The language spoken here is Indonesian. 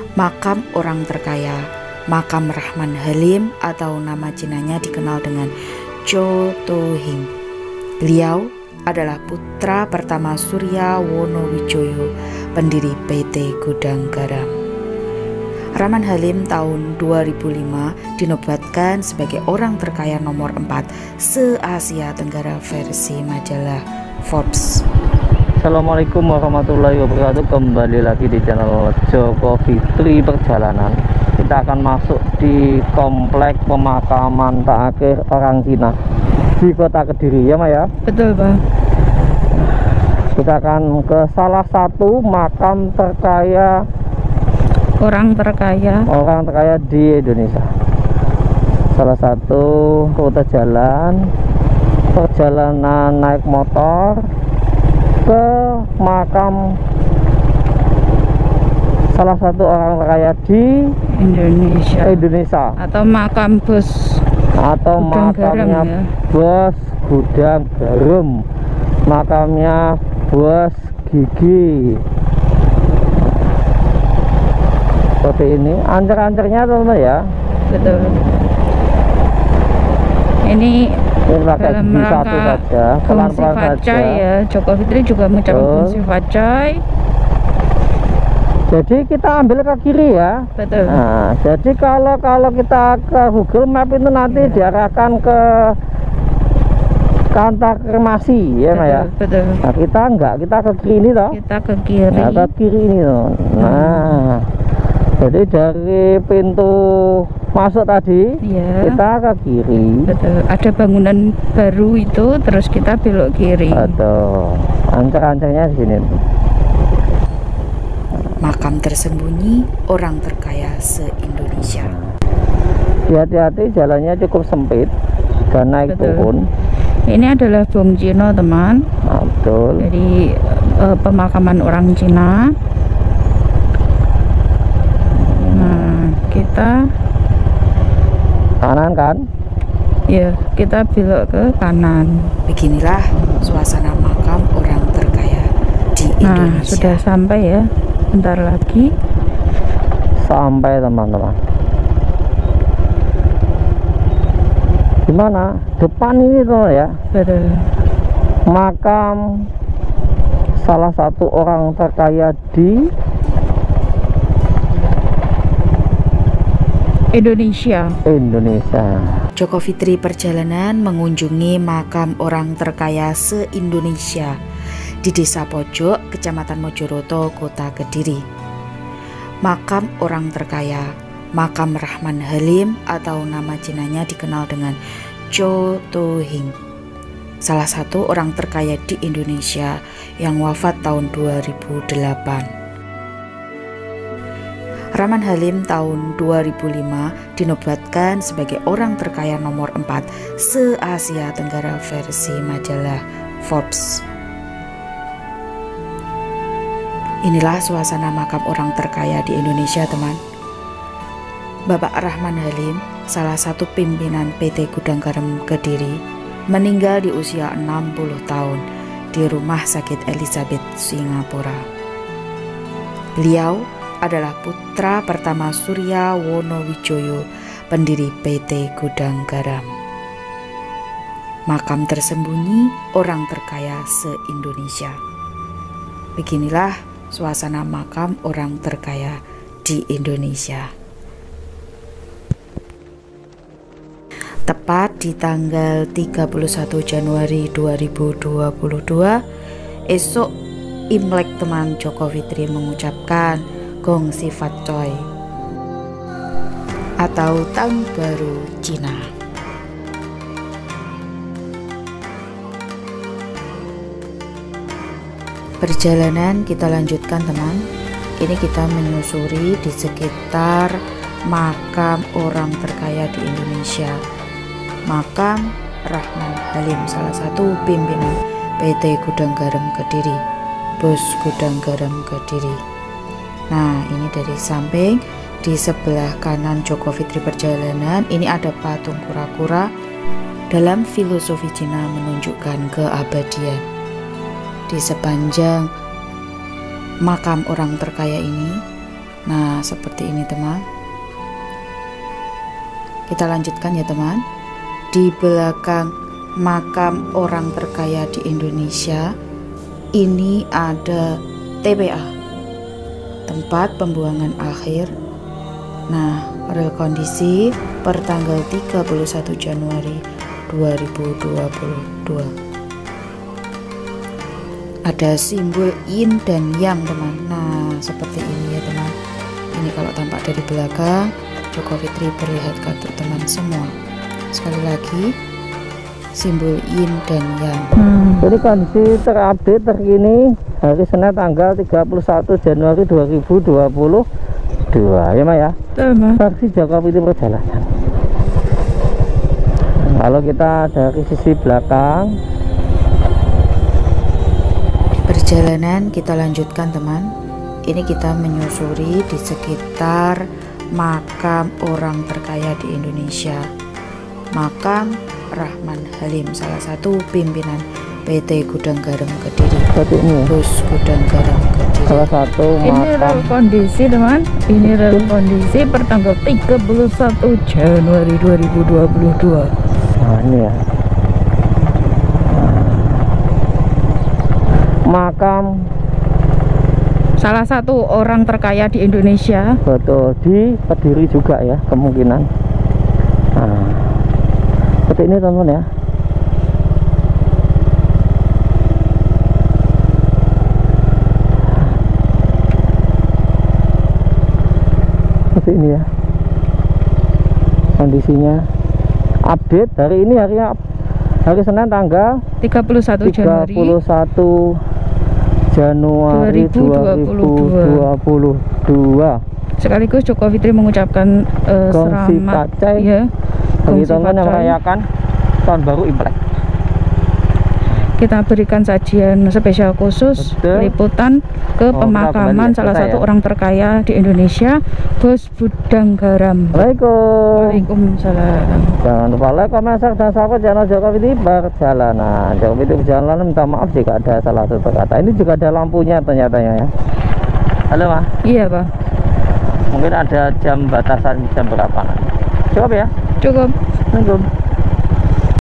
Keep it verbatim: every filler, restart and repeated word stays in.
Makam orang terkaya, Makam Rahman Halim atau nama Cinanya dikenal dengan Cho To Hing. Beliau adalah putra pertama Surya Wonowijoyo, pendiri P T Gudang Garam. Rahman Halim tahun dua ribu lima dinobatkan sebagai orang terkaya nomor empat se-Asia Tenggara versi majalah Forbes. Assalamualaikum warahmatullahi wabarakatuh. Kembali lagi di channel Joko Fitri Perjalanan. Kita akan masuk di komplek pemakaman terakhir orang Cina di kota Kediri, ya Maya? Betul Pak. Kita akan ke salah satu makam terkaya Orang terkaya orang terkaya di Indonesia. Salah satu rute jalan perjalanan naik motor ke makam salah satu orang terkaya di Indonesia, Indonesia. atau makam bos atau Gudang makamnya Garam, ya. Bos Gudang Garam, makamnya Bos Gigi. Seperti ini ancer-ancernya teman-teman ya. Betul. Ini Ini pakai dalam gigi satu rangka saja, Gongsi pelan-pelan saja. Facai ya. Joko Fitri juga mengucapkan Betul. Gongsi Facai. Jadi kita ambil ke kiri ya. Betul. Nah, jadi kalau kalau kita ke Google Map itu nanti Ya. diarahkan ke kantor kremasi ya, Mbak ya. Betul. Nah, kita enggak, kita ke kiri ini toh. Kita ke kiri. Nah, ke kiri ini toh. Nah, jadi dari pintu masuk tadi Ya. kita ke kiri. Betul. Ada bangunan baru itu, terus kita belok kiri. Atau ancer-ancernya di sini. Makam tersembunyi orang terkaya se-Indonesia. Hati-hati, jalannya cukup sempit dan naik Betul. turun. Ini adalah Bong Cino teman. Nah, betul. Jadi eh, pemakaman orang Cina. Nah, kita Kanan kan? ya kita belok ke kanan. Beginilah suasana makam orang terkaya di Nah, Indonesia. sudah sampai ya. Bentar lagi. Sampai teman-teman. Gimana? Depan ini tuh ya, Betul. makam salah satu orang terkaya di Indonesia. Indonesia. Joko Fitri Perjalanan mengunjungi makam orang terkaya se-Indonesia di Desa Pojok, Kecamatan Mojoroto, Kota Kediri. Makam orang terkaya, Makam Rahman Halim atau nama Cinanya dikenal dengan Cho To Hing. Salah satu orang terkaya di Indonesia yang wafat tahun dua ribu delapan. Rahman Halim tahun dua ribu lima dinobatkan sebagai orang terkaya nomor empat se-Asia Tenggara versi majalah Forbes. Inilah suasana makam orang terkaya di Indonesia, teman. Bapak Rahman Halim, salah satu pimpinan P T Gudang Garam Kediri, meninggal di usia enam puluh tahun di Rumah Sakit Elizabeth, Singapura. Beliau adalah putra pertama Surya Wonowijoyo, pendiri P T Gudang Garam. Makam tersembunyi orang terkaya se-Indonesia. Beginilah suasana makam orang terkaya di Indonesia. Tepat di tanggal tiga puluh satu Januari dua ribu dua puluh dua, esok Imlek, teman, Joko Fitri mengucapkan Gongsi Facai atau Tahun Baru Cina. Perjalanan kita lanjutkan, teman. Ini kita menyusuri di sekitar makam orang terkaya di Indonesia, makam Rahman Halim, salah satu pimpinan P T Gudang Garam Kediri, Bos Gudang Garam Kediri. Nah, ini dari samping di sebelah kanan Joko Fitri Perjalanan ini ada patung kura-kura. Dalam filosofi Cina menunjukkan keabadian. Di sepanjang makam orang terkaya ini, nah Nah, seperti ini teman. Kita lanjutkan ya teman. Di belakang makam orang terkaya di Indonesia ini ada T P A, tempat pembuangan akhir. Nah, real kondisi per tanggal tiga puluh satu Januari dua ribu dua puluh dua. Ada simbol yin dan yang teman. Nah, seperti ini ya teman. Ini kalau tampak dari belakang, Joko Fitri perlihatkan untuk teman semua. Sekali lagi, simbol yin dan yang. Hmm. Jadi kondisi terupdate terkini hari Senin tanggal tiga puluh satu Januari dua ribu dua puluh dua ya Ma ya. Saksi Joko Fitri perjalanan. Kalau kita dari sisi belakang perjalanan kita lanjutkan teman. Ini kita menyusuri di sekitar makam orang terkaya di Indonesia, makam Rahman Halim, salah satu pimpinan P T Gudang Garam Kediri, Bos Gudang Garam Kediri. Salah satu ini makam. real kondisi teman, ini real kondisi per tanggal tiga puluh satu Januari dua ribu dua puluh dua. Nah, ini ya makam salah satu orang terkaya di Indonesia. Betul, di Kediri juga ya kemungkinan. Nah, seperti ini teman-teman ya. Seperti ini ya kondisinya. Update hari ini harinya hari Senin tanggal tiga puluh satu Januari tiga puluh satu Januari dua ribu dua puluh dua. Sekaligus Joko Fitri mengucapkan uh, Gongsi selamat Pacai ya, bagi teman yang merayakan tahun baru Imlek. Kita berikan sajian spesial khusus. Betul. Liputan ke oh, pemakaman salah satu ya. orang terkaya di Indonesia, Bos Gudang Garam. Waalaikumsalam. Waalaikumsalam. Jangan lupa like, komen, share, dan subscribe channel Joko Fitri Perjalanan. Joko Fitri Perjalanan minta maaf jika ada salah satu kata. Ini juga ada lampunya ternyata ya. Halo Ma. Iya Pak. Mungkin ada jam batasan jam berapa? Cukup ya? Cukup. Cukup.